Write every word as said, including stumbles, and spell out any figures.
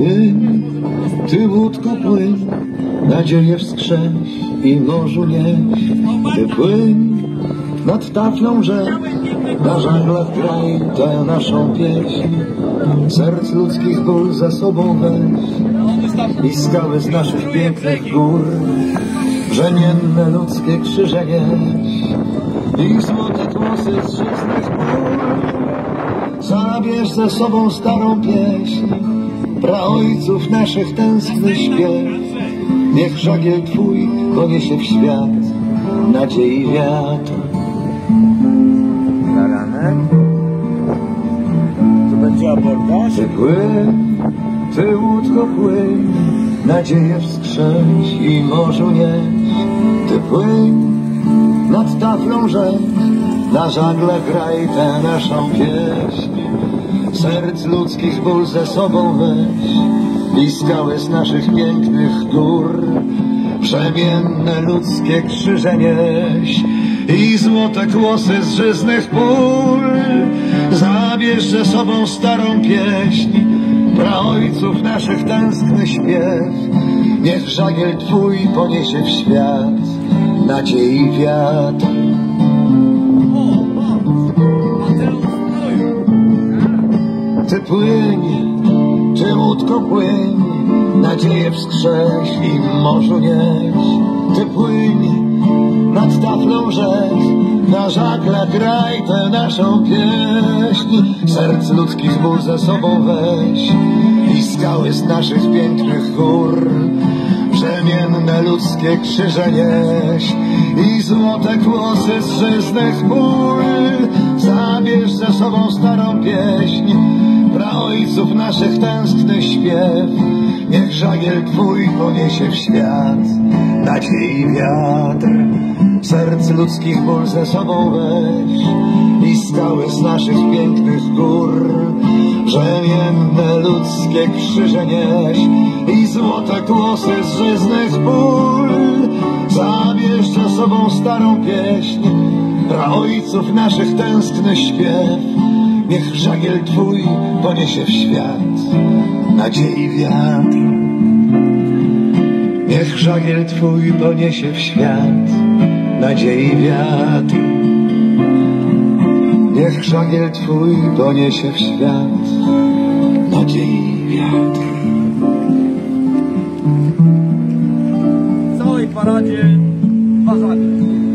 Płyń, ty łódko płyń, nadzieję wskrzeć i morzu nieś. Ty płyń nad taflą rzek, na żaglach graj tę naszą pieśń. Serc ludzkich ból za sobą weź i skały z naszych pięknych gór, brzemienne ludzkie krzyże nieś i złote kłosy z żyznych pól. Zabierz ze sobą starą pieśń, praojców naszych tęskny śpiew. Niech żagiel twój poniesie w świat nadziei wiatr. Baranek? To będzie abordaż? Ty płyń, ty łódko płyń, nadzieję wskrzeć i morzu nieś. Ty płyń nad taflą rzek, na żagle graj tę naszą pieśń. Serc ludzkich ból ze sobą weź i skały z naszych pięknych gór, brzemienne ludzkie krzyże nieś i złote kłosy z żyznych pól. Zabierz ze sobą starą pieśń, praojców naszych tęskny śpiew. Niech żagiel twój poniesie w świat nadziei wiatr. Ty płyń, ty łódko płyń, nadzieję wskrzeć i morzu nieś. Ty płyń nad taflą rzek, na żaglach graj tę naszą pieśń. Serc ludzkich ból ze sobą weź i skały z naszych pięknych gór, brzemienne ludzkie krzyże nieś i złote kłosy z żyznych pól. Zabierz ze sobą starą pieśń, praojców naszych tęskny śpiew. Niech żagiel twój poniesie w świat nadziei wiatr. Serc ludzkich ból ze sobą weź i skały z naszych pięknych gór, brzemienne ludzkie krzyże nieś i złote kłosy z żyznych pól. Zabierz ze sobą starą pieśń, praojców naszych tęskny śpiew. Niech żagiel twój poniesie w świat nadziei wiatr. Niech żagiel twój poniesie w świat nadziei wiatr. Niech żagiel twój poniesie w świat nadziei wiatr. W całej paradzie dwa żagle.